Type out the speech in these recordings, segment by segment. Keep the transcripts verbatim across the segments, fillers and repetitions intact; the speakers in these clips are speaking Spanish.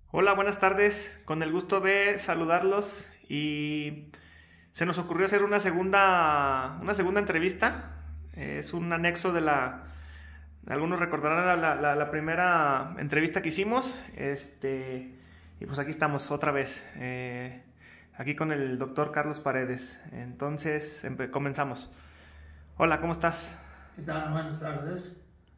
Hola, buenas tardes. Con el gusto de saludarlos y se nos ocurrió hacer una segunda, una segunda entrevista. Es un anexo de la, algunos recordarán la, la- la- la primera entrevista que hicimos. Este, y pues aquí estamos otra vez, eh, aquí con el doctor Carlos Paredes. Entonces, empe- comenzamos. Hola, ¿cómo estás? ¿Qué tal? Buenas tardes.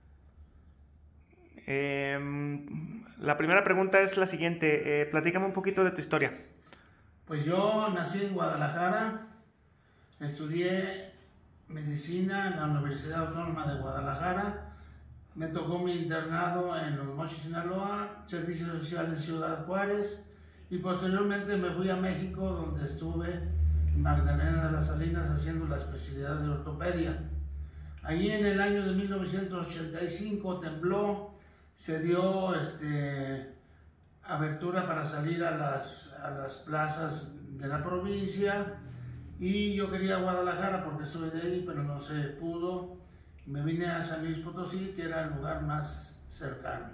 Em, la primera pregunta es la siguiente. Eh, platícame un poquito de tu historia. Pues yo nací en Guadalajara, estudié medicina en la Universidad Autónoma de Guadalajara, me tocó mi internado en Los Mochis, Sinaloa, Servicio Social en Ciudad Juárez y posteriormente me fui a México donde estuve en Magdalena de las Salinas haciendo la especialidad de ortopedia. Allí en el año de mil novecientos ochenta y cinco tembló, se dio este, abertura para salir a las, a las plazas de la provincia y yo quería Guadalajara porque soy de ahí, pero no se pudo. Me vine a San Luis Potosí, que era el lugar más cercano.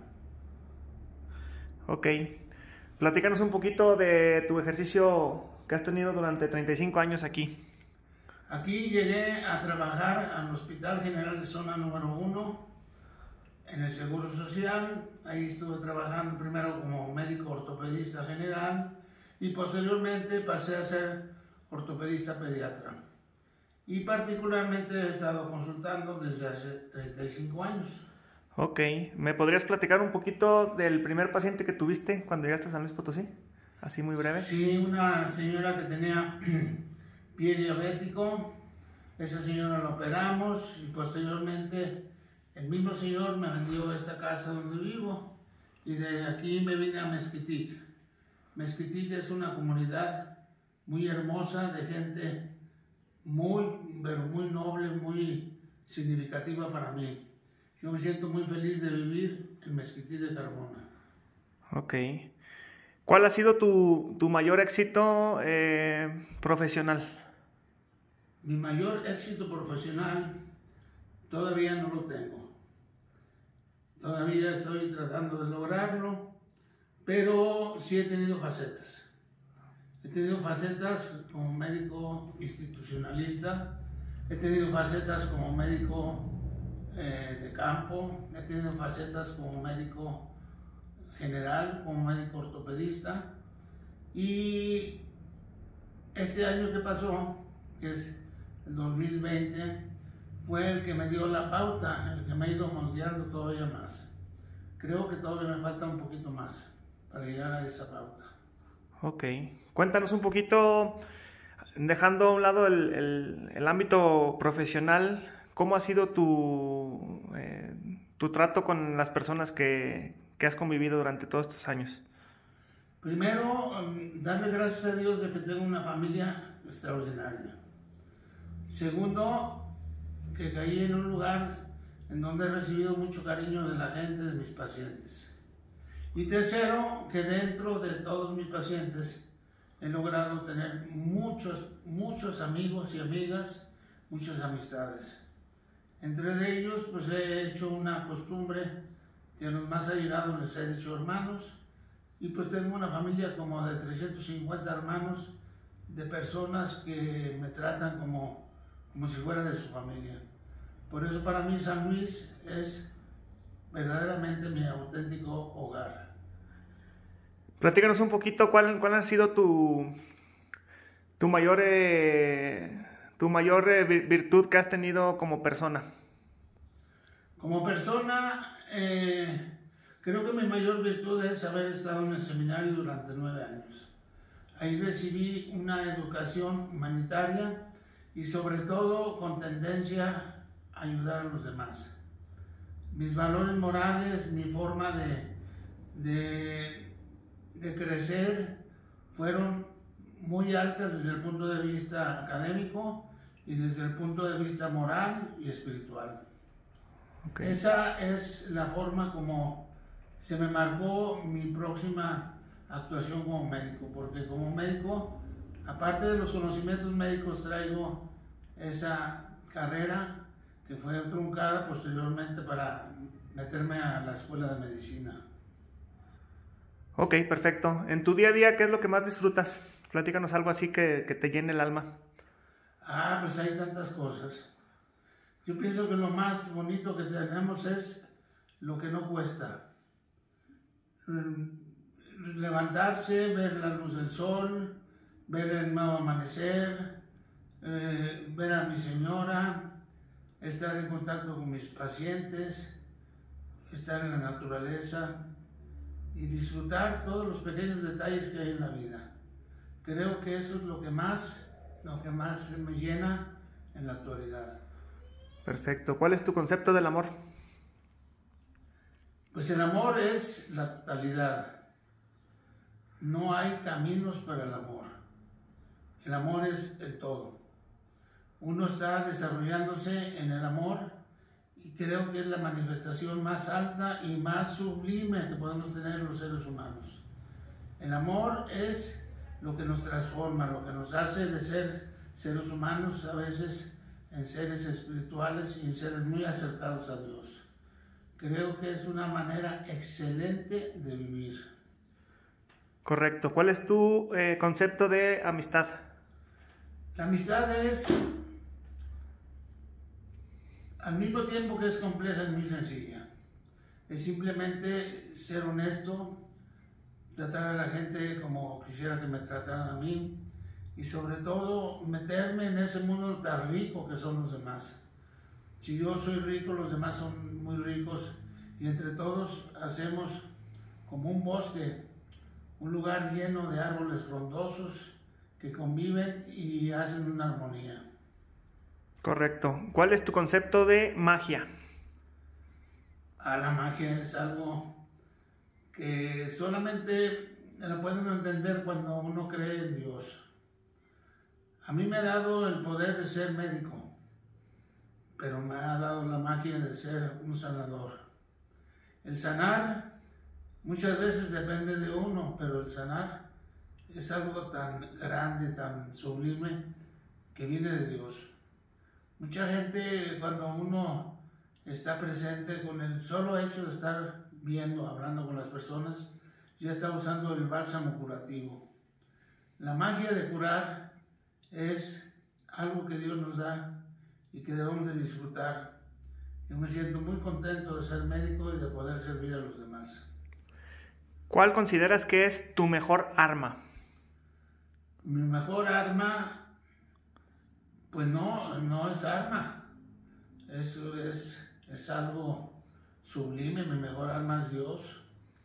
Ok. Platícanos un poquito de tu ejercicio que has tenido durante treinta y cinco años aquí. Aquí llegué a trabajar al Hospital General de Zona número uno en el Seguro Social. Ahí estuve trabajando primero como médico ortopedista general y posteriormente pasé a ser ortopedista pediatra. Y particularmente he estado consultando desde hace treinta y cinco años. Ok. ¿Me podrías platicar un poquito del primer paciente que tuviste cuando llegaste a San Luis Potosí? Así muy breve. Sí, una señora que tenía pie diabético, esa señora la operamos y posteriormente el mismo señor me vendió esta casa donde vivo y de aquí me vine a Mezquitic. Mezquitic es una comunidad muy hermosa de gente muy, pero muy noble, muy significativa para mí. Yo me siento muy feliz de vivir en Mezquitic de Carmona. Ok. ¿Cuál ha sido tu, tu mayor éxito eh, profesional? Mi mayor éxito profesional todavía no lo tengo. Todavía estoy tratando de lograrlo, pero sí he tenido facetas. He tenido facetas como médico institucionalista, he tenido facetas como médico eh, de campo, he tenido facetas como médico general, como médico ortopedista y este año que pasó, que es el dos mil veinte, fue el que me dio la pauta, el que me ha ido moldeando todavía más. Creo que todavía me falta un poquito más para llegar a esa pauta. Ok. Cuéntanos un poquito, dejando a un lado el, el- el ámbito profesional, ¿cómo ha sido tu, eh, tu trato con las personas que, que has convivido durante todos estos años? Primero, um, darle gracias a Dios de que tengo una familia extraordinaria. Segundo, que caí en un lugar en donde he recibido mucho cariño de la gente, de mis pacientes. Y tercero, que dentro de todos mis pacientes he logrado tener muchos, muchos amigos y amigas, muchas amistades. Entre ellos, pues he hecho una costumbre que a los más allegados les he dicho hermanos, y pues tengo una familia como de trescientos cincuenta hermanos, de personas que me tratan como, como si fuera de su familia. Por eso para mí San Luis es verdaderamente mi auténtico hogar. Platícanos un poquito cuál, cuál ha sido tu, tu mayor, eh, tu mayor eh, vir- virtud que has tenido como persona. Como persona, eh, creo que mi mayor virtud es haber estado en el seminario durante nueve años. Ahí recibí una educación humanitaria y sobre todo con tendencia a ayudar a los demás. Mis valores morales, mi forma de, de, de crecer fueron muy altas desde el punto de vista académico y desde el punto de vista moral y espiritual. Ok. Esa es la forma como se me marcó mi próxima actuación como médico, porque como médico, aparte de los conocimientos médicos, traigo esa carrera que fue truncada posteriormente para meterme a la escuela de medicina. Ok, perfecto. En tu día a día, ¿qué es lo que más disfrutas? Platícanos algo así que, que te llene el alma. Ah, pues hay tantas cosas. Yo pienso que lo más bonito que tenemos es lo que no cuesta. Levantarse, ver la luz del sol, ver el nuevo amanecer, eh, ver a mi señora, estar en contacto con mis pacientes, estar en la naturaleza y disfrutar todos los pequeños detalles que hay en la vida. Creo que eso es lo que más, lo que más me llena en la actualidad. Perfecto. ¿Cuál es tu concepto del amor? Pues el amor es la totalidad. No hay caminos para el amor. El amor es el todo. Uno está desarrollándose en el amor y creo que es la manifestación más alta y más sublime que podemos tener los seres humanos. El amor es lo que nos transforma, lo que nos hace de ser seres humanos a veces en seres espirituales y en seres muy acercados a Dios. Creo que es una manera excelente de vivir. Correcto. ¿Cuál es tu eh, concepto de amistad? La amistad es, al mismo tiempo que es compleja, es muy sencilla. Es simplemente ser honesto, tratar a la gente como quisiera que me trataran a mí y sobre todo meterme en ese mundo tan rico que son los demás. Si yo soy rico, los demás son muy ricos y entre todos hacemos como un bosque, un lugar lleno de árboles frondosos que conviven y hacen una armonía. Correcto. ¿Cuál es tu concepto de magia? Ah, la magia es algo que solamente la pueden entender cuando uno cree en Dios. A mí me ha dado el poder de ser médico, pero me ha dado la magia de ser un sanador. El sanar muchas veces depende de uno, pero el sanar es algo tan grande, tan sublime, que viene de Dios. Mucha gente, cuando uno está presente, con el solo hecho de estar viendo, hablando con las personas, ya está usando el bálsamo curativo. La magia de curar es algo que Dios nos da y que debemos de disfrutar. Yo me siento muy contento de ser médico y de poder servir a los demás. ¿Cuál consideras que es tu mejor arma? Mi mejor arma, pues no, no es arma, eso es, es algo sublime. Mi mejor arma es Dios.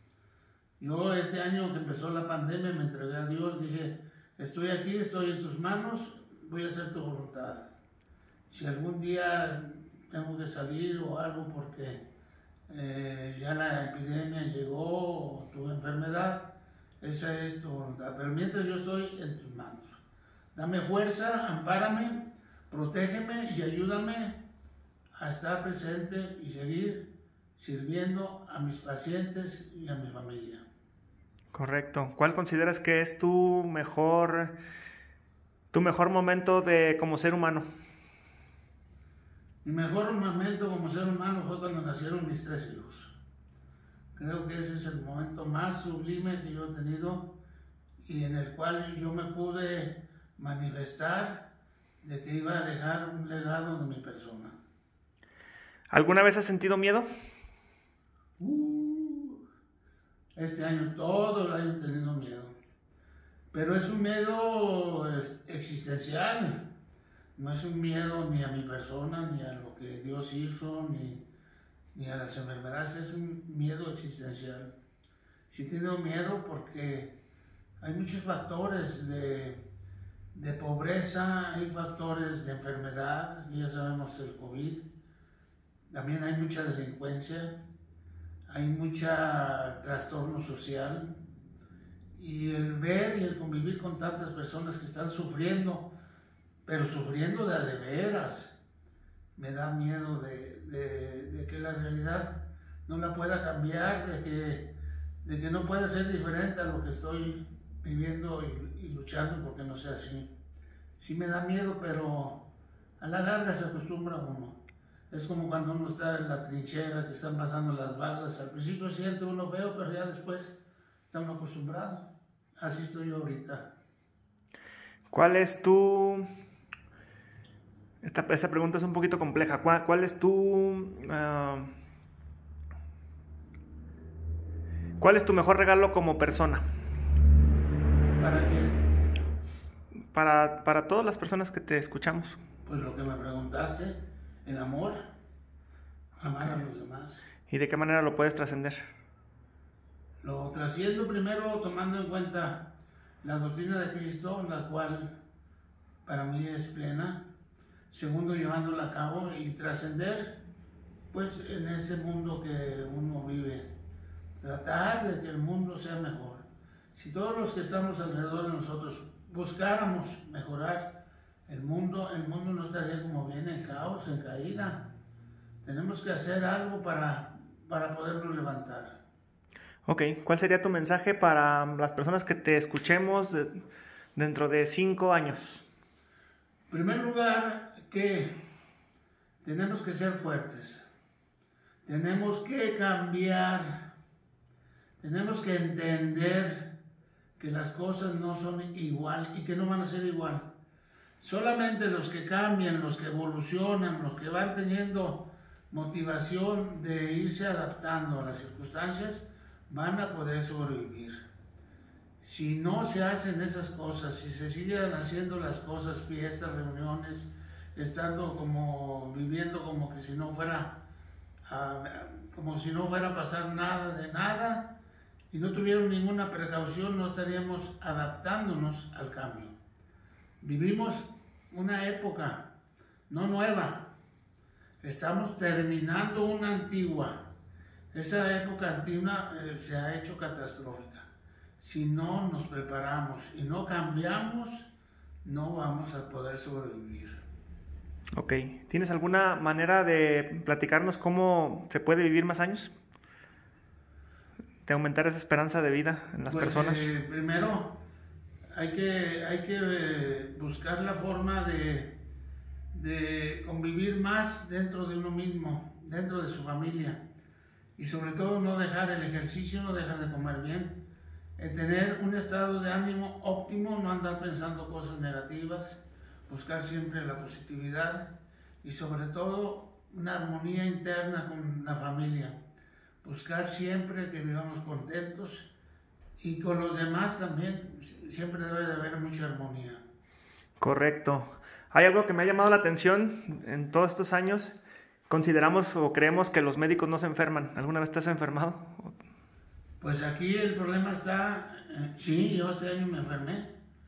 Yo este año que empezó la pandemia me entregué a Dios, dije, estoy aquí, estoy en tus manos, voy a hacer tu voluntad. Si algún día tengo que salir o algo porque eh, ya la epidemia llegó o tuve enfermedad, esa es tu voluntad. Pero mientras yo estoy en tus manos, dame fuerza, ampárame, protégeme y ayúdame a estar presente y seguir sirviendo a mis pacientes y a mi familia. Correcto. ¿Cuál consideras que es tu mejor, tu mejor momento de como ser humano? Mi mejor momento como ser humano fue cuando nacieron mis tres hijos. Creo que ese es el momento más sublime que yo he tenido y en el cual yo me pude manifestar de que iba a dejar un legado de mi persona. ¿Alguna vez has sentido miedo? Uh, este año, todo el año he tenido miedo. Pero es un miedo existencial. No es un miedo ni a mi persona, ni a lo que Dios hizo, ni, ni a las enfermedades. Es un miedo existencial. Sí he tenido miedo porque hay muchos factores de, de pobreza, hay factores de enfermedad, ya sabemos el COVID. También hay mucha delincuencia, hay mucho trastorno social. Y el ver y el convivir con tantas personas que están sufriendo, pero sufriendo de a de veras, me da miedo de, de, de que la realidad no la pueda cambiar, de que, de que no pueda ser diferente a lo que estoy viviendo y, y luchando porque no sea así. Sí me da miedo, pero a la larga se acostumbra uno. Es como cuando uno está en la trinchera, que están pasando las balas. Al principio siente uno feo, pero ya después está uno acostumbrado. Así estoy yo ahorita. ¿Cuál es tu... Esta, esta pregunta es un poquito compleja. ¿Cuál, cuál es tu... Uh, ¿Cuál es tu mejor regalo como persona? ¿Para quién? Para, para todas las personas que te escuchamos. Pues lo que me preguntaste, el amor, amar a los demás. ¿Y de qué manera lo puedes trascender? Lo trasciendo primero tomando en cuenta la doctrina de Cristo, la cual para mí es plena. Segundo, llevándola a cabo y trascender, pues en ese mundo que uno vive. Tratar de que el mundo sea mejor. Si todos los que estamos alrededor de nosotros buscáramos mejorar el mundo, el mundo no estaría como viene, en caos, en caída. Tenemos que hacer algo para, para poderlo levantar. Ok, ¿cuál sería tu mensaje para las personas que te escuchemos de, dentro de cinco años? En primer lugar, que tenemos que ser fuertes. Tenemos que cambiar. Tenemos que entender que las cosas no son igual y que no van a ser igual. Solamente los que cambian, los que evolucionan, los que van teniendo motivación de irse adaptando a las circunstancias, van a poder sobrevivir. Si no se hacen esas cosas, si se siguen haciendo las cosas, fiestas, reuniones, estando como, viviendo como que si no fuera, uh, como si no fuera a pasar nada de nada, y no tuvieron ninguna precaución, no estaríamos adaptándonos al cambio. Vivimos una época no nueva, estamos terminando una antigua. Esa época antigua eh, se ha hecho catastrófica. Si no nos preparamos y no cambiamos, no vamos a poder sobrevivir. Ok, ¿tienes alguna manera de platicarnos cómo se puede vivir más años? De aumentar esa esperanza de vida en las pues, personas. Eh, primero, hay que, hay que eh, buscar la forma de, de convivir más dentro de uno mismo, dentro de su familia. Y sobre todo no dejar el ejercicio, no dejar de comer bien. El tener un estado de ánimo óptimo, no andar pensando cosas negativas. Buscar siempre la positividad. Y sobre todo una armonía interna con la familia. Buscar siempre que vivamos contentos y con los demás también, siempre debe de haber mucha armonía. Correcto. Hay algo que me ha llamado la atención en todos estos años. Consideramos o creemos que los médicos no se enferman. ¿Alguna vez te has enfermado? Pues aquí el problema está, eh, sí, yo este año me enfermé.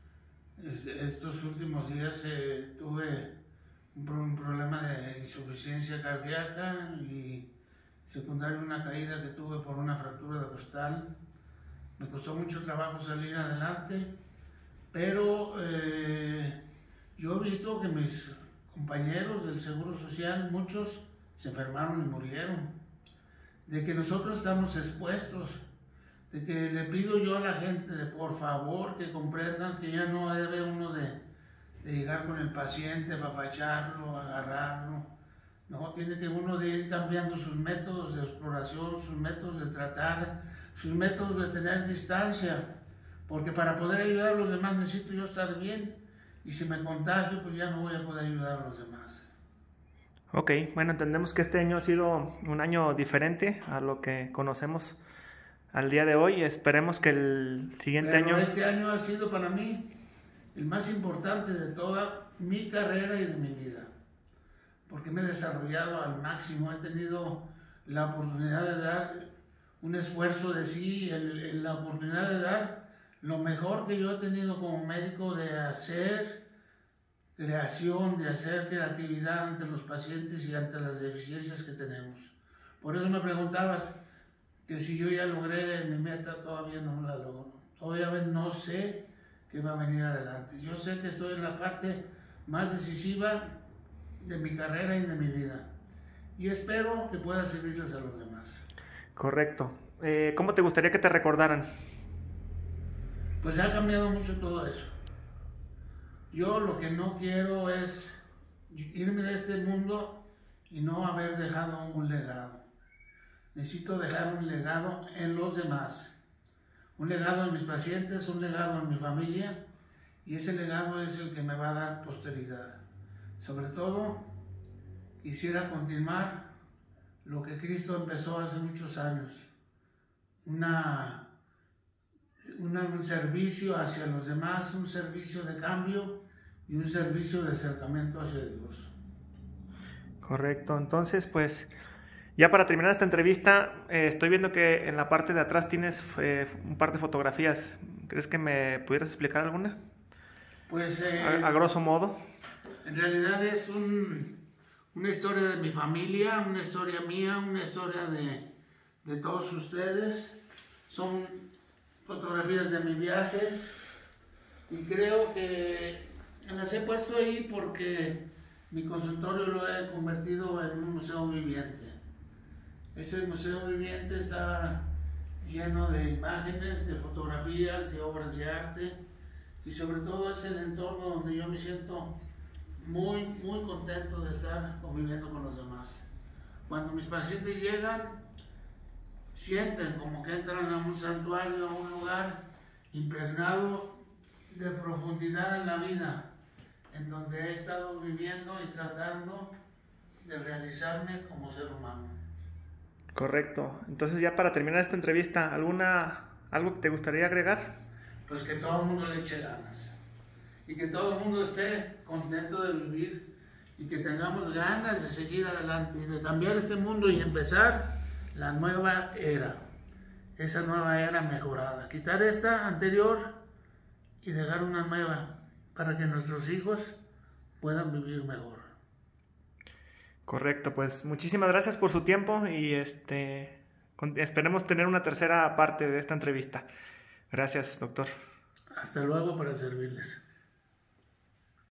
Estos últimos días eh, tuve un, un problema de insuficiencia cardíaca y secundario una caída que tuve por una fractura de costal. Me costó mucho trabajo salir adelante, pero eh, yo he visto que mis compañeros del Seguro Social, muchos se enfermaron y murieron. De que nosotros estamos expuestos, de que le pido yo a la gente, de por favor, que comprendan que ya no debe uno de, de llegar con el paciente, apapacharlo, agarrarlo. No, tiene que uno de ir cambiando sus métodos de exploración, sus métodos de tratar, sus métodos de tener distancia, porque para poder ayudar a los demás necesito yo estar bien, y si me contagio, pues ya no voy a poder ayudar a los demás. Ok, bueno, entendemos que este año ha sido un año diferente a lo que conocemos al día de hoy. Esperemos que el siguiente Pero año... este año ha sido para mí el más importante de toda mi carrera y de mi vida, porque me he desarrollado al máximo, he tenido la oportunidad de dar un esfuerzo de sí, el, el, la oportunidad de dar lo mejor que yo he tenido como médico, de hacer creación, de hacer creatividad ante los pacientes y ante las deficiencias que tenemos. Por eso me preguntabas que si yo ya logré mi meta, todavía no la logro. Todavía no sé qué va a venir adelante. Yo sé que estoy en la parte más decisiva de mi carrera y de mi vida. Y espero que pueda servirles a los demás. Correcto. Eh, ¿Cómo te gustaría que te recordaran? Pues ha cambiado mucho todo eso. Yo lo que no quiero es irme de este mundo y no haber dejado un legado. Necesito dejar un legado en los demás. Un legado en mis pacientes, un legado en mi familia, y ese legado es el que me va a dar posteridad. Sobre todo, quisiera continuar lo que Cristo empezó hace muchos años, una, una, un servicio hacia los demás, un servicio de cambio y un servicio de acercamiento hacia Dios. Correcto, entonces pues ya para terminar esta entrevista, eh, estoy viendo que en la parte de atrás tienes eh, un par de fotografías. ¿Crees que me pudieras explicar alguna? Pues eh, a, a grosso modo. En realidad es un, una historia de mi familia, una historia mía, una historia de, de todos ustedes. Son fotografías de mis viajes y creo que las he puesto ahí porque mi consultorio lo he convertido en un museo viviente. Ese museo viviente está lleno de imágenes, de fotografías, de obras de arte, y sobre todo es el entorno donde yo me siento muy, muy contento de estar conviviendo con los demás. Cuando mis pacientes llegan, sienten como que entran a un santuario, a un lugar impregnado de profundidad en la vida, en donde he estado viviendo y tratando de realizarme como ser humano. Correcto. Entonces ya para terminar esta entrevista, ¿alguna, algo que te gustaría agregar? Pues que todo el mundo le eche ganas y que todo el mundo esté contento de vivir y que tengamos ganas de seguir adelante y de cambiar este mundo y empezar la nueva era, esa nueva era mejorada, quitar esta anterior y dejar una nueva para que nuestros hijos puedan vivir mejor. Correcto, pues muchísimas gracias por su tiempo y este esperemos tener una tercera parte de esta entrevista. Gracias, doctor. Hasta luego, para servirles.